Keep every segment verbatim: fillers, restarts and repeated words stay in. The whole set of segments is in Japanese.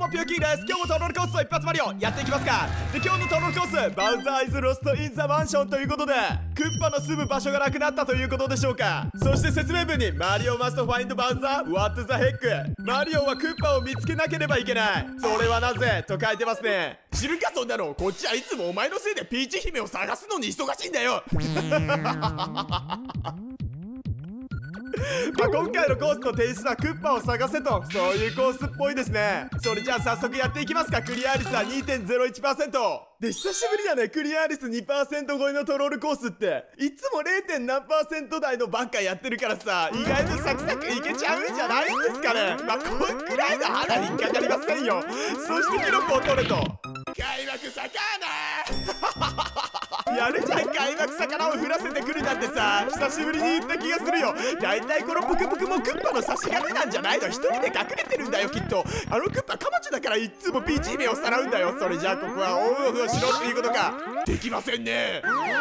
もピューキングです。今日もトロールコースを一発マリオやっていきますか。で、今日のトロールコース、バウザーイズロストインザマンションということで、クッパの住む場所がなくなったということでしょうか。そして説明文にマリオマストファインドバウザー What the heck、 マリオはクッパを見つけなければいけない、それはなぜと書いてますね。知るかそんなの。こっちはいつもお前のせいでピーチ姫を探すのに忙しいんだよ。まあ今回のコースのテイストはクッパを探せと、そういうコースっぽいですね。それじゃあ早速やっていきますか。クリア率は にてんゼロいちパーセント で、久しぶりだね。クリア率 にパーセント 超えのトロールコースって、いつも れい. 何パーセント台のばっかやってるからさ、意外とサクサクいけちゃうんじゃないんですかね。まあこんくらいの肌に引っかかりませんよ。そして記録を取れと、開幕魚やるじゃん。開幕魚を降らせてくるなんてさ、久しぶりに言った気がするよ。だいたいこのプクプクもクッパの差し金なんじゃないの。一人で隠れてるんだよきっと。あのクッパカマチョだからいっつもピーチ姫をさらうんだよ。それじゃあここはオンオフをしろっていうことか。できませんね。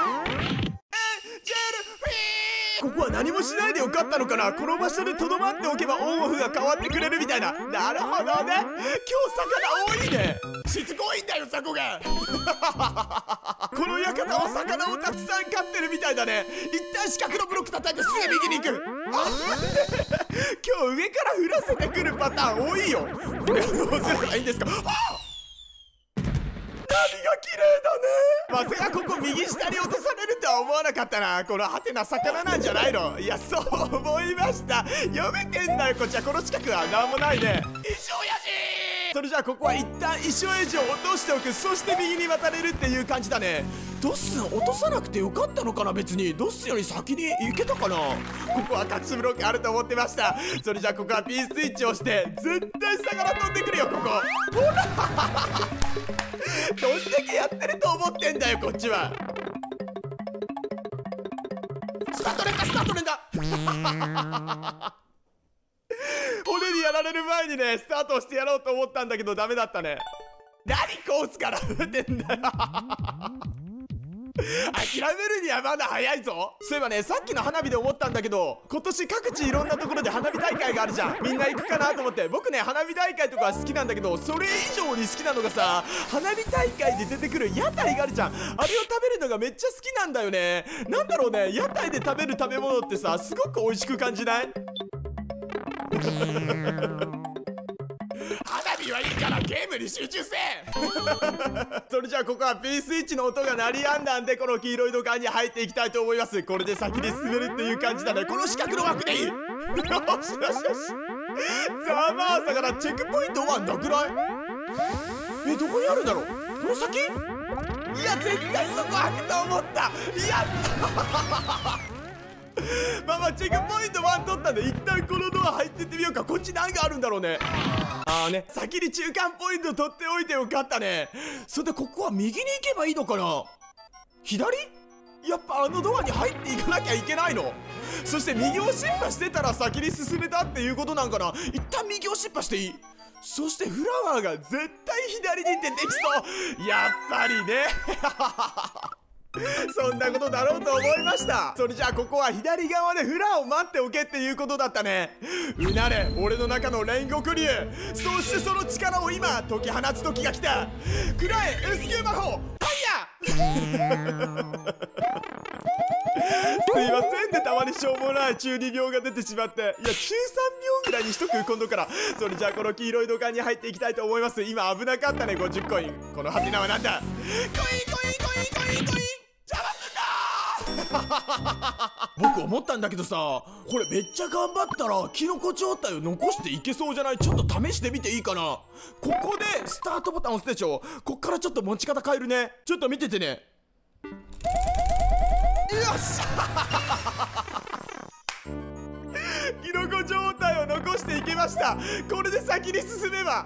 ここは何もしないでよかったのかな。この場所でとどまっておけばオンオフが変わってくれるみたいな。なるほどね。今日魚多いね。しつこいんだよザコが。この館は魚をたくさん飼ってるみたいだね。一旦四角のブロック叩いてすぐ右に行く。あ今日上から降らせてくるパターン多いよ。これはどうすればいいんですか。あ波が綺麗だね。まさかここ右下に落とされるとは思わなかったな。このハテナ魚なんじゃないの。いやそう思いました。読めてんだよこっちは。この近くはなんもないね。衣装やじー。それじゃあここは一旦衣装エイジを落としておく。そして右に渡れるっていう感じだね。ドッスン落とさなくてよかったのかな。別にドッスンより先に行けたかな。ここは隠しブロックあると思ってました。それじゃあここは P スイッチをして絶対魚飛んでくるよここ。ほらどんだけやってると思ってんだよこっちは。スタート連打スタート連打骨にやられる前にねスタートしてやろうと思ったんだけどダメだったね。何コースから打てんだよ諦めるにはまだ早いぞ。そういえばねさっきの花火で思ったんだけど、今年各地いろんなところで花火大会があるじゃん。みんな行くかなと思って。僕ね花火大会とかは好きなんだけど、それ以上に好きなのがさ、花火大会で出てくる屋台があるじゃん。あれを食べるのがめっちゃ好きなんだよね。なんだろうね、屋台で食べる食べ物ってさすごく美味しく感じない？花火はいいからゲームに集中せそれじゃあここは P スイッチの音が鳴りやんだんで、この黄色い土管に入っていきたいと思います。これで先に進めるっていう感じだね。この四角の枠でいい。よしよしよし。ざまあさからチェックポイントはなくない？え、どこにあるんだろう。この先？いや絶対そこ開くと思った。やったまあまあチェックポイントいち取ったんで一旦このドア入ってってみようか。こっち何があるんだろうね。ああね、先に中間ポイント取っておいてよかったね。それでここは右に行けばいいのかな。左？やっぱあのドアに入っていかなきゃいけないの。そして右をシッパしてたら先に進めたっていうことなんかな。一旦右をシッパしていい。そしてフラワーが絶対左に出てきそう。やっぱりねそんなことだろうと思いました。それじゃあここは左側でフラを待っておけっていうことだったね。うなれ俺の中の煉獄竜。そしてその力を今解き放つ時が来た。くらえ エスキュー 魔法ファイヤーすいませんね、たまにしょうもない中二病が出てしまって。いや中さんびょうぐらいにしとく今度から。それじゃあこの黄色い土管に入っていきたいと思います。今危なかったね。ごじゅっコイン。このハテナはなんだ。コインコインコインコインコイン僕思ったんだけどさ、これめっちゃ頑張ったらキノコ状態を残していけそうじゃない？ちょっと試してみていいかな。ここでスタートボタン押すでしょ。こっからちょっと持ち方変えるね。ちょっと見ててね。よっしゃキノコ状態を残していけました。これで先に進めば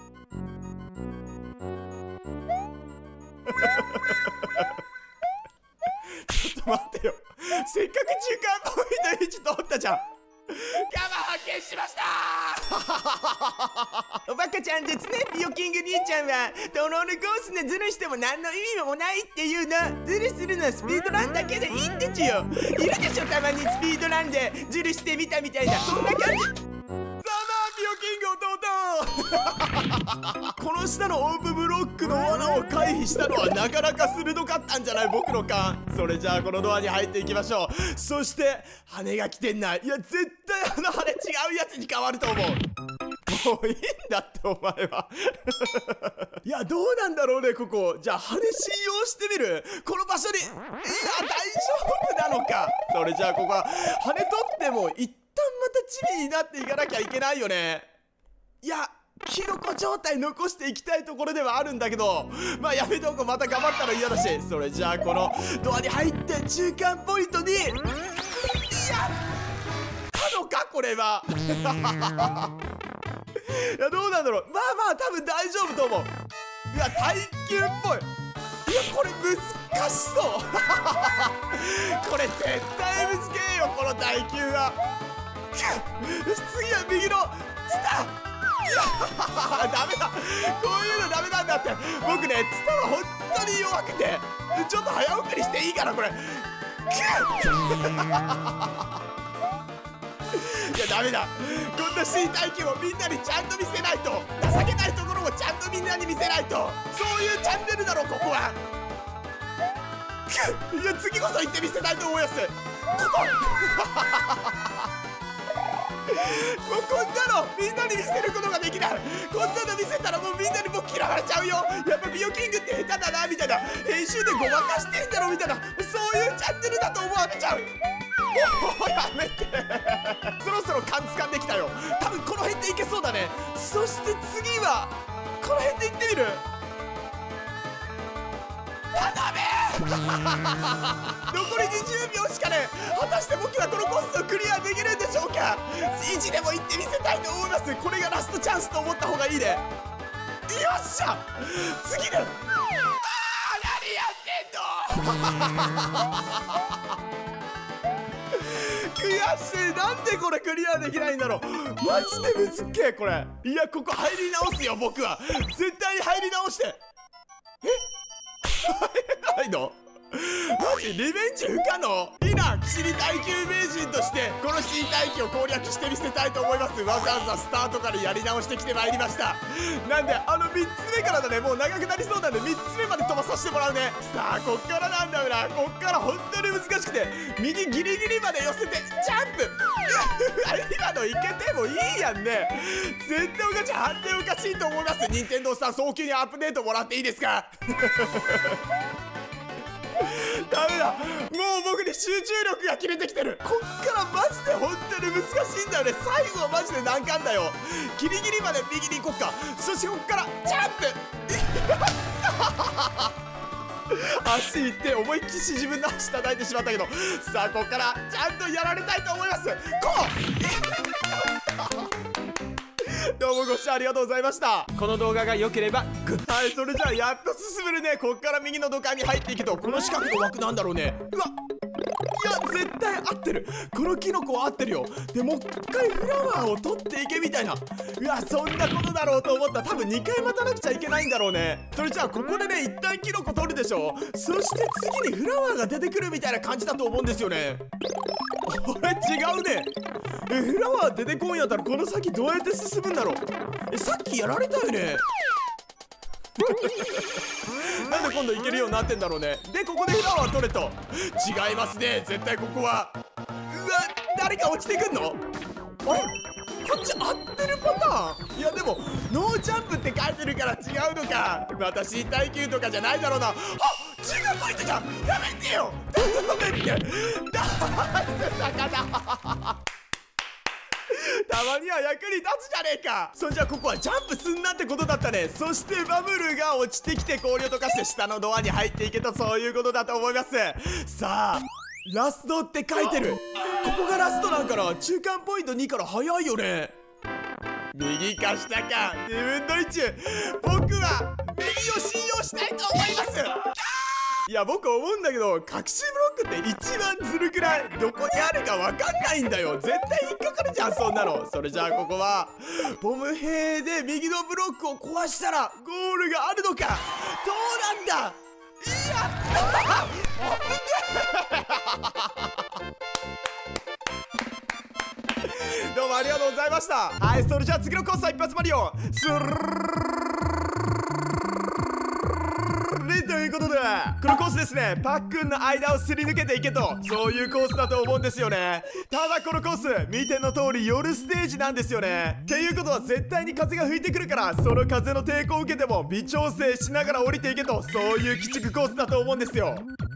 ちょっと待ってよ。せっかく中間ポイントいち取ったじゃん。ガマ発見しましたおバカちゃんですね、ピヨキング兄ちゃんは。トロールコースでズルしても何の意味もないっていうの。ズルするのはスピードランだけでいいんでちよ。いるでしょたまにスピードランでズルしてみたみたいな、そんな感じ。ざまあピヨキング弟この下のオープンブロックの罠を回避したのはなかなか鋭かったんじゃない、僕の勘。それじゃあこのドアに入っていきましょう。そして羽が来てんない。いや絶対あの羽違うやつに変わると思う。もういいんだってお前はいやどうなんだろうねここ。じゃあ羽信用してみる。この場所にいや大丈夫なのか。それじゃあここは羽取っても一旦またチビになっていかなきゃいけないよね。いやキノコ状態残していきたいところではあるんだけど、まあやめとこう。また頑張ったら嫌だし。それじゃあこのドアに入って中間ポイントにやったのかこれは。いやどうなんだろう。まあまあ多分大丈夫と思う。いや耐久っぽい。いやこれ難しそうこれ絶対難けえよこの耐久は。次は右のツタ。いやダメだ、こういうのダメなんだって。僕ねツタは本当に弱くて、ちょっと早送りしていいかなこれ。いやダメだ、こんな身体級をみんなにちゃんと見せないと。情けないところもちゃんとみんなに見せないと。そういうチャンネルだろここは。いや次こそ行ってみせたいと思います。ここもうこんなのみんなに見せることができない。こんなの見せたらもうみんなに僕嫌われちゃうよ。やっぱビオキングって下手だなみたいな、編集でごまかしてんだろみたいな、そういうチャンネルだと思われちゃう。もうやめてそろそろ勘つかんできたよ。多分この辺でいけそうだね。そして次はこの辺でいってみる。頼め残りにじゅうびょうしかね。果たして僕はこのコースをクリアできるんでしょうか。意地でも行ってみせたいと思います。これがラストチャンスと思った方がいいね。よっしゃ次だ。あー何やってんの悔しい。なんでこれクリアできないんだろう。マジでむずっけえこれ。いやここ入り直すよ僕は。絶対に入り直して。え入れないのマジリベンジ不可能。いいな、騎士耐久名人としてこの身体機を攻略してみせたいと思います。わざわざスタートからやり直してきてまいりました。なんであのみっつめからだね。もう長くなりそうなんでみっつめまで飛ばさせてもらうね。さあこっからなんだよな。こっから本当に難しくて、右ギリギリまで寄せてジャンプ今のいけてもいいやんね。絶対おかしい、判定おかしいと思います。任天堂さん早急にアップデートもらっていいですかダメだ、もう僕に集中力が切れてきてる。こっからマジで本当に難しいんだよね。最後はマジで難関だよ。ギリギリまで右に行こっか。そしてこっからジャンプ足いって思いっきし自分の足叩いてしまったけど、さあこっからちゃんとやられたいと思います。こうどうもご視聴ありがとうございました。この動画が良ければグッド。はい、それじゃあやっと進めるね。こっから右の土管に入っていくと、この四角の枠なんだろうね。うわ、いや絶対合ってる。このキノコは合ってるよ。でもう一回フラワーを取っていけみたいな。うわそんなことだろうと思った。多分にかい待たなくちゃいけないんだろうね。それじゃあここでね一旦キノコ取るでしょ。そして次にフラワーが出てくるみたいな感じだと思うんですよね。あれ違うね。えフラワー出てこんやったらこの先どうやって進むんだろう。えさっきやられたよねなんで今度行けるようになってんだろうね。でここでフラワー取れと。違いますね、絶対ここは。うわ誰か落ちてくんの。あれこっち合ってるパターン。いやでもノージャンプって書いてるから違うのか。私耐久とかじゃないだろうな。あ中間ポイントじゃん。やめてよ頼めって。だって魚たまには役に立つじゃねえか。それじゃあここはジャンプすんなってことだったね。そしてバブルが落ちてきて氷を溶かして下のドアに入っていけと、そういうことだと思います。さあラストって書いてる。ここがラストなんかな。中間ポイントにから早いよね。右か下かにぶんのいち。僕は右を信用したいと思います。いや僕思うんだけど隠しブロックって一番ずるくない？どこにあるか分かんないんだよ。絶対引っかかるじゃんそんなの。それじゃあここはボム兵で右のブロックを壊したらゴールがあるのか。どうなんだ。やったーどうもありがとうございました。はい、それじゃあ次のコースは一発マリオスルということで、このコースですね、パックンの間をすり抜けていけと、そういうコースだと思うんですよね。ただこのコース見ての通り夜ステージなんですよね。っていうことは絶対に風が吹いてくるから、その風の抵抗を受けても微調整しながら降りていけと、そういう鬼畜コースだと思うんですよ。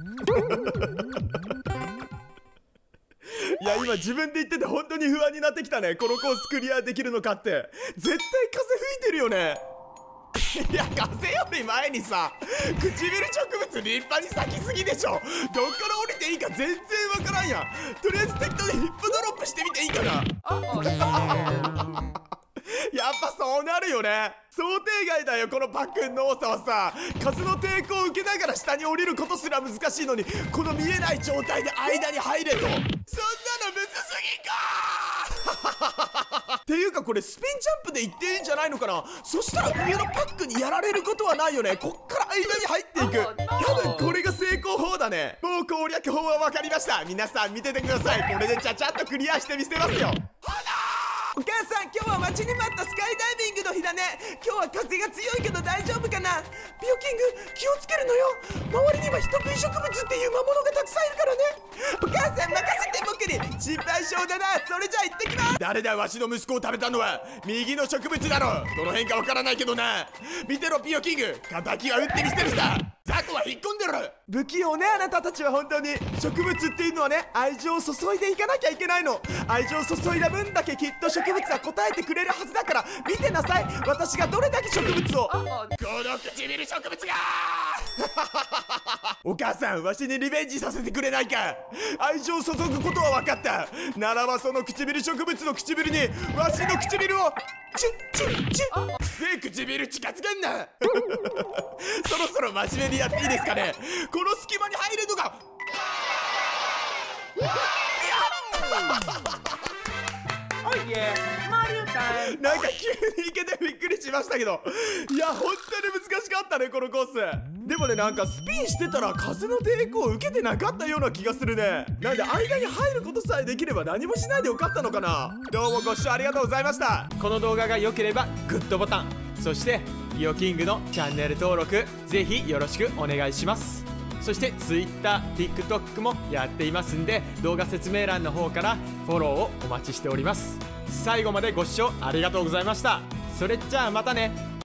いや今自分で言ってて本当に不安になってきたね。このコースクリアできるのかって。絶対風吹いてるよね。いや風より前にさ、唇植物立派に咲きすぎでしょ。どっから降りていいか全然わからんやん。とりあえず適当にヒップドロップしてみていいかな。やっぱそうなるよね。想定外だよこのパックンの多さはさ。風の抵抗を受けながら下に降りることすら難しいのに、この見えない状態で間に入れと。そんなのむずすぎかっていうかこれスピンジャンプで行っていいんじゃないのかな。そしたら上のパックにやられることはないよね。こっから間に入っていく。多分これが成功法だね。もう攻略法は分かりました。皆さん見ててください。これでちゃちゃっとクリアしてみせますよ。お母さん、今日は待ちに待ったスカイダイビングの日だね。今日は風が強いけど大丈夫かな。ピオキング気をつけるのよ。周りには人食い植物っていう魔物がたくさんいるからね。お母さん任せて僕に。心配性だな。それじゃあ行ってきます。誰だわしの息子を食べたのは。右の植物だろ。どの辺かわからないけどな。見てろピオキング、敵は撃ってみせるさ。ザコは引っ込んでる。不器用ねあなたたちは。本当に植物っていうのはね、愛情を注いでいかなきゃいけないの。愛情を注いだ分だけきっと植物は答えてくれるはずだから見てなさい。私がどれだけ植物を。この唇植物がお母さん、わしにリベンジさせてくれないか。愛情を注ぐことは分かった。ならばその唇植物の唇にわしの唇をチュッチュッチュッ。くせえ唇近づけんなそろそろ真面目にやっていいですかね。この隙間に入るのがおいえ、マリオタイム。 なんか急にいけてびっくりしましたけど、いや本当に難しかったねこのコース。でもね、なんかスピンしてたら風の抵抗を受けてなかったような気がするね。なんで間に入ることさえできれば何もしないでよかったのかな。どうもご視聴ありがとうございました。この動画が良ければグッドボタン、そしてピオキングのチャンネル登録ぜひよろしくお願いします。そして Twitter、TikTok もやっていますんで、動画説明欄の方からフォローをお待ちしております。最後までご視聴ありがとうございました。それじゃあまたね。